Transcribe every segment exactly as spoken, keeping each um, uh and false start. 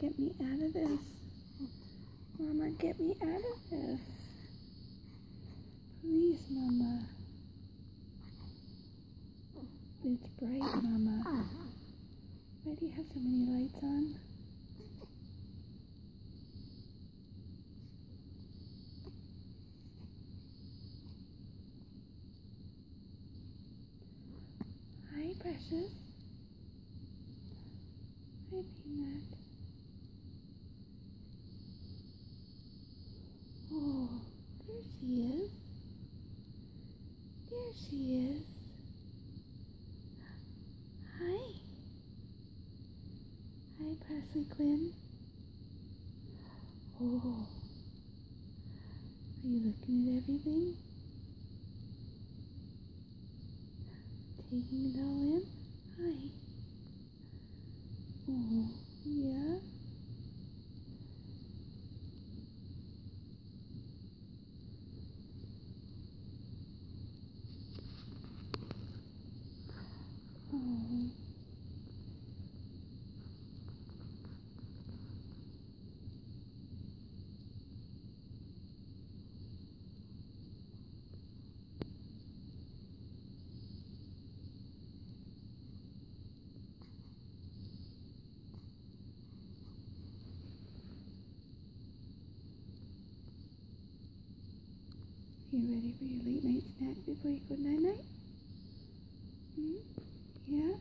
get me out of this. Mama, get me out of this. Please, Mama. It's bright, Mama. Why do you have so many lights on? Hi, Precious. Hi, Peanut. Oh, there she is. There she is. Hi. Hi, Presley Quinn. Oh. Are you looking at everything? Taking it all in? Hi. Oh, yeah? Oh. You ready for your late night snack before you go night-night? Hmm? Yeah?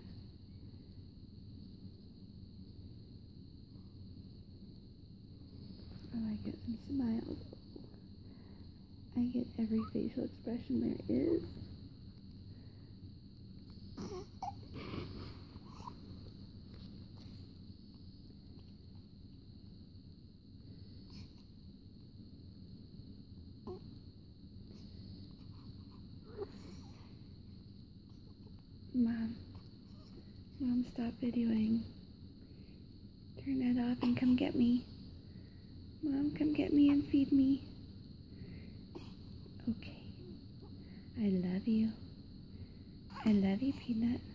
Oh, I get some smiles. I get every facial expression there is. Mom. Mom, stop videoing. Turn that off and come get me. Mom, come get me and feed me. Okay. I love you. I love you, Peanut.